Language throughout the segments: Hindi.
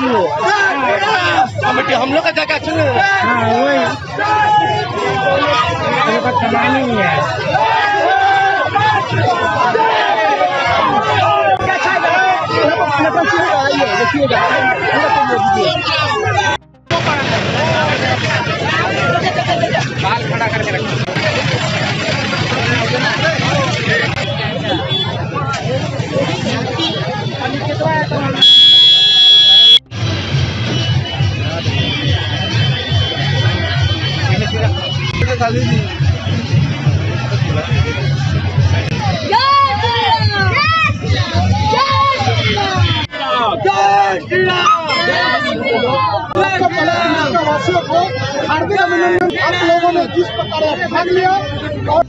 कमेटी हम लोग का जगह सुन। हाँ वही कमानी ही है। बाल खड़ा करके रखो। वासियों को हार्दिक अभिनंदन। आप लोगों ने जिस प्रकार भाग लिया और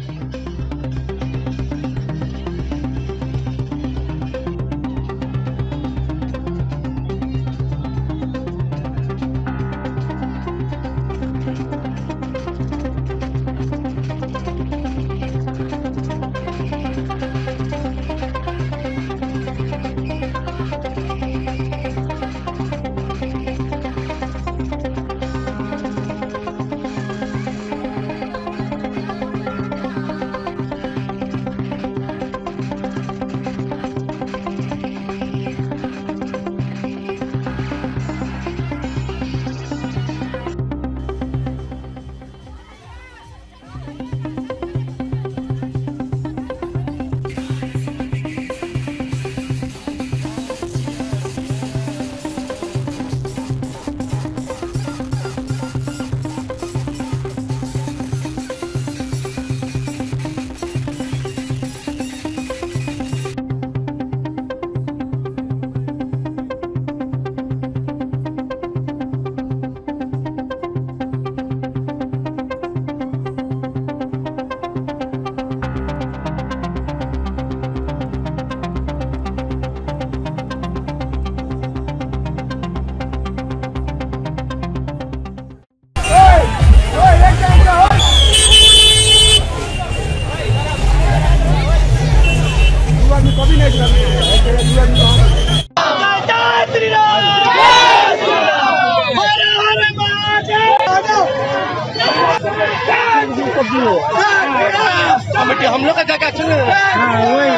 कमेटी हम लोग का जगह सुन। हाँ वही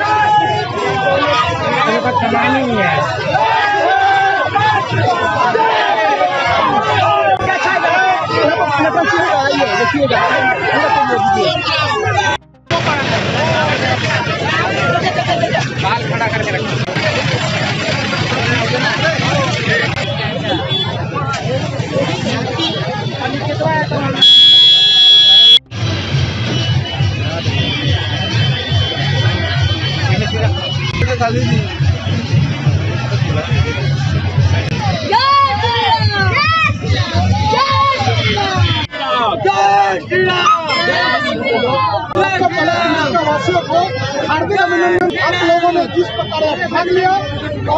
कमानी ही है। बाल खड़ा करके रखो। वासियों को हार्दिक अभिनंदन। आप लोगों ने जिस प्रकार भाग लिया और